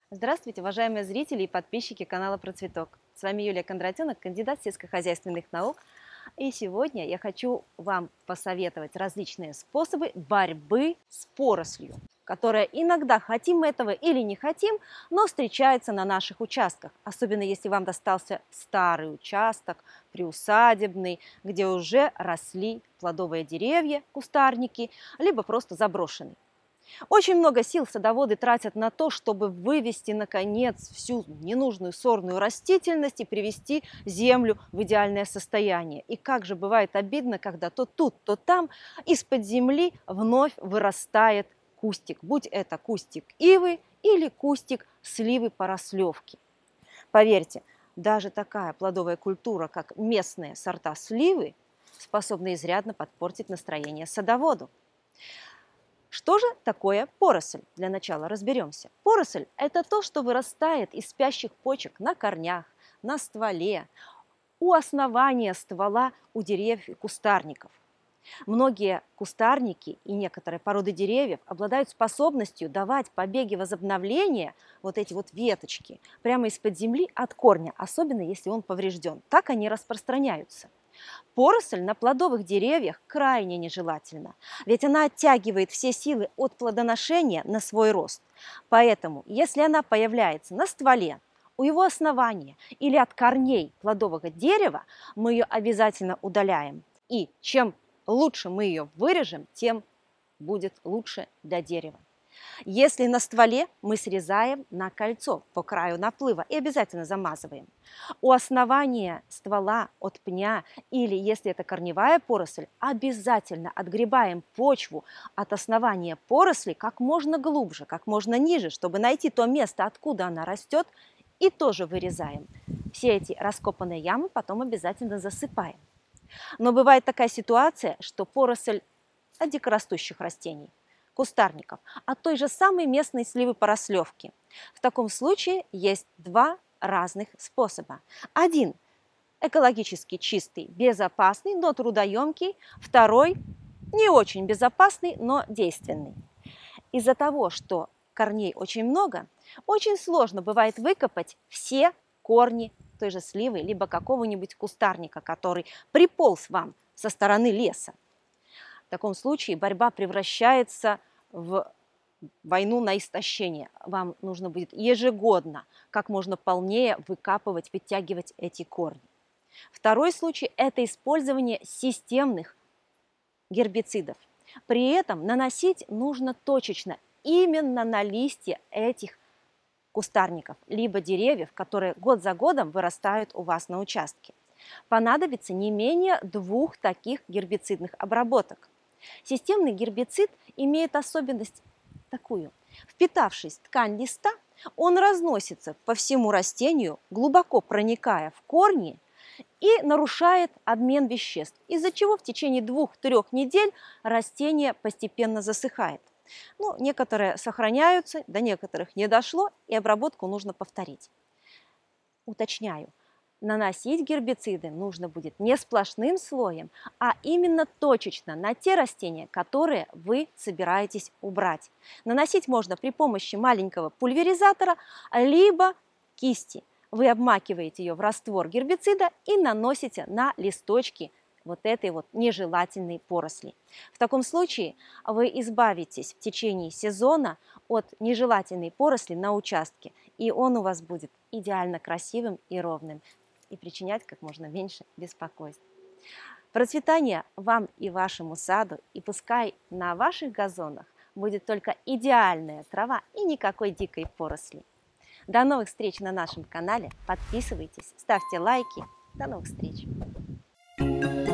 Здравствуйте, уважаемые зрители и подписчики канала Про Цветок. С вами Юлия Кондратенок, кандидат сельскохозяйственных наук. И сегодня я хочу вам посоветовать различные способы борьбы с порослью, которая иногда, хотим мы этого или не хотим, но встречается на наших участках. Особенно если вам достался старый участок, приусадебный, где уже росли плодовые деревья, кустарники, либо просто заброшенный. Очень много сил садоводы тратят на то, чтобы вывести, наконец, всю ненужную сорную растительность и привести землю в идеальное состояние. И как же бывает обидно, когда то тут, то там из-под земли вновь вырастает кустик. Будь это кустик ивы или кустик сливы-порослевки. Поверьте, даже такая плодовая культура, как местные сорта сливы, способна изрядно подпортить настроение садоводу. Что же такое поросль? Для начала разберемся. Поросль – это то, что вырастает из спящих почек на корнях, на стволе, у основания ствола у деревьев и кустарников. Многие кустарники и некоторые породы деревьев обладают способностью давать побеги возобновления, вот эти вот веточки, прямо из-под земли от корня, особенно если он поврежден. Так они распространяются. Поросль на плодовых деревьях крайне нежелательна, ведь она оттягивает все силы от плодоношения на свой рост. Поэтому, если она появляется на стволе, у его основания или от корней плодового дерева, мы ее обязательно удаляем. И чем лучше мы ее вырежем, тем будет лучше для дерева. Если на стволе, мы срезаем на кольцо по краю наплыва и обязательно замазываем. У основания ствола от пня или, если это корневая поросль, обязательно отгребаем почву от основания поросли как можно глубже, как можно ниже, чтобы найти то место, откуда она растет, и тоже вырезаем. Все эти раскопанные ямы потом обязательно засыпаем. Но бывает такая ситуация, что поросль от дикорастущих растений, кустарников, от той же самой местной сливы-порослевки. В таком случае есть два разных способа. Один – экологически чистый, безопасный, но трудоемкий. Второй – не очень безопасный, но действенный. Из-за того, что корней очень много, очень сложно бывает выкопать все корни той же сливы, либо какого-нибудь кустарника, который приполз вам со стороны леса. В таком случае борьба превращается в войну на истощение. Вам нужно будет ежегодно как можно полнее выкапывать, вытягивать эти корни. Второй случай – это использование системных гербицидов. При этом наносить нужно точечно именно на листья этих кустарников, либо деревьев, которые год за годом вырастают у вас на участке. Понадобится не менее 2 таких гербицидных обработок. Системный гербицид имеет особенность такую. Впитавшись в ткань листа, он разносится по всему растению, глубоко проникая в корни и нарушает обмен веществ, из-за чего в течение 2-3 недель растение постепенно засыхает. Некоторые сохраняются, до некоторых не дошло, и обработку нужно повторить. Уточняю. Наносить гербициды нужно будет не сплошным слоем, а именно точечно на те растения, которые вы собираетесь убрать. Наносить можно при помощи маленького пульверизатора, либо кисти. Вы обмакиваете ее в раствор гербицида и наносите на листочки вот этой вот нежелательной поросли. В таком случае вы избавитесь в течение сезона от нежелательной поросли на участке, и он у вас будет идеально красивым и ровным, и причинять как можно меньше беспокойств. Процветания вам и вашему саду, и пускай на ваших газонах будет только идеальная трава и никакой дикой поросли. До новых встреч на нашем канале, подписывайтесь, ставьте лайки. До новых встреч!